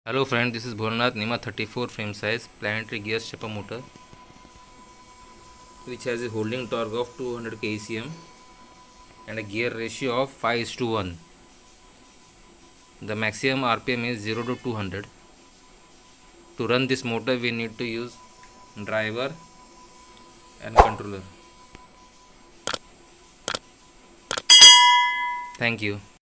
Hello friend, this is Bholanath NEMA 34 frame size planetary gear stepper motor which has a holding torque of 200 kgcm and a gear ratio of 5:1. The maximum RPM is 0 to 200. To run this motor we need to use driver and controller. Thank you.